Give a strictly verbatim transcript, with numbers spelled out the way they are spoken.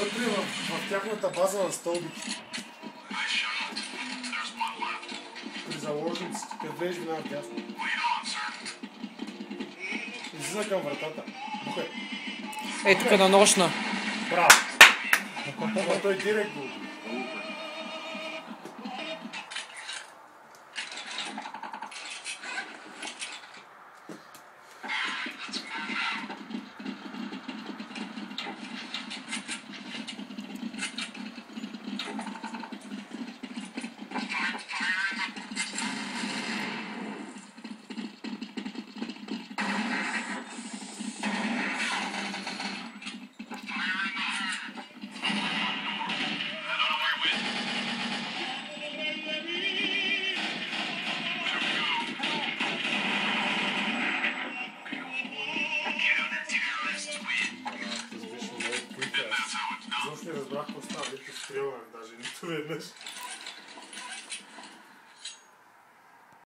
вътре в, в тяхната база на стълбите. При заложниците, къде влезеш вина в дясно. Излиза към вратата. Бухай. Ей, тук на нощна. Браво! Това той директ го. Изобщо не разбрах какво става, нито стрелваме, даже нито веднъж.